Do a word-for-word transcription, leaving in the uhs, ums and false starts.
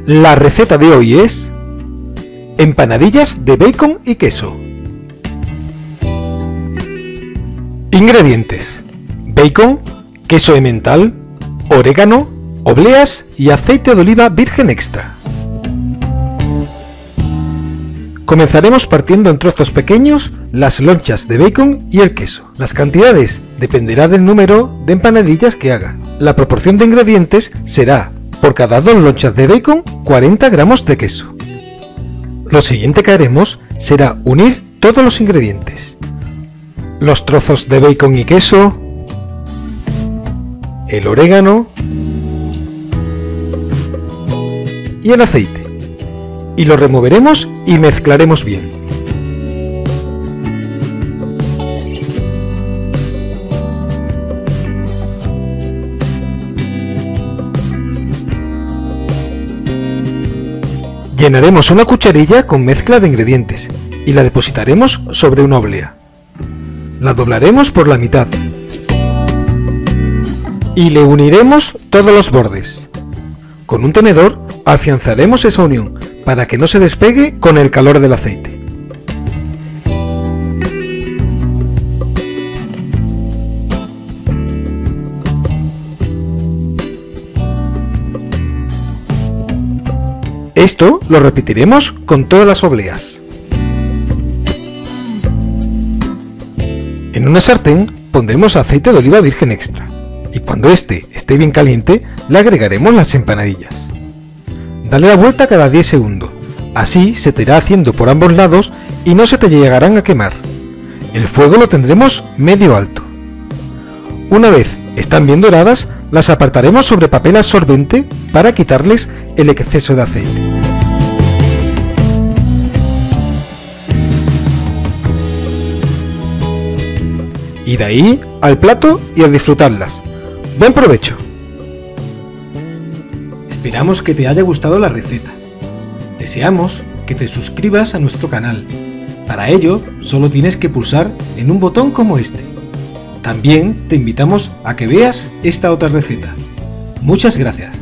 La receta de hoy es empanadillas de bacon y queso. Ingredientes: bacon, queso emmental, orégano, obleas y aceite de oliva virgen extra. Comenzaremos partiendo en trozos pequeños las lonchas de bacon y el queso. Las cantidades dependerá del número de empanadillas que haga. La proporción de ingredientes será, por cada dos lonchas de bacon, cuarenta gramos de queso. Lo siguiente que haremos será unir todos los ingredientes: los trozos de bacon y queso, el orégano y el aceite, y lo removeremos y mezclaremos bien. Llenaremos una cucharilla con mezcla de ingredientes y la depositaremos sobre una oblea. La doblaremos por la mitad y le uniremos todos los bordes. Con un tenedor afianzaremos esa unión para que no se despegue con el calor del aceite. Esto lo repetiremos con todas las obleas. En una sartén pondremos aceite de oliva virgen extra y cuando este esté bien caliente le agregaremos las empanadillas. Dale la vuelta cada diez segundos, así se te irá haciendo por ambos lados y no se te llegarán a quemar. El fuego lo tendremos medio alto. Una vez están bien doradas, las apartaremos sobre papel absorbente para quitarles el exceso de aceite. Y de ahí al plato y a disfrutarlas. ¡Buen provecho! Esperamos que te haya gustado la receta. Deseamos que te suscribas a nuestro canal. Para ello, solo tienes que pulsar en un botón como este. También te invitamos a que veas esta otra receta. Muchas gracias.